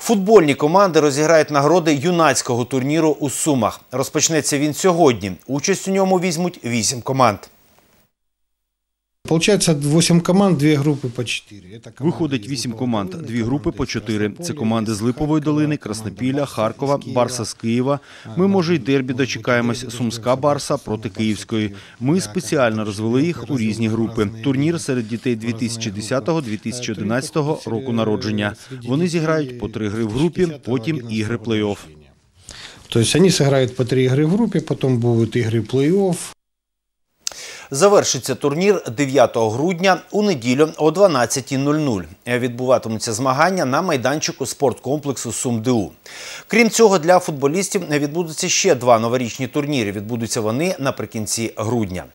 Футбольні команди розіграють нагороди юнацького турніру у Сумах. Розпочнеться він сьогодні. Участь у ньому візьмуть 8 команд. Получається 8 команд, 2 групи по 4. Виходить 8 команд, 2 групи по 4. Це команди з Липової долини, Краснопілля, Харкова, Барса з Києва. Ми, може, й дербі дочекаємось. Сумська Барса проти Київської. Ми спеціально розвели їх у різні групи. Турнір серед дітей 2010-2011 року народження. Вони зіграють по 3 гри в групі, потім ігри плей-офф. Тобто вони зіграють по 3 гри в групі, потім будуть ігри плей-офф. Завершиться турнір 9 грудня у неділю о 12:00. Відбуватимуться змагання на майданчику спорткомплексу «СумДУ». Крім цього, для футболістів відбудуться ще 2 новорічні турніри. Відбудуться вони наприкінці грудня.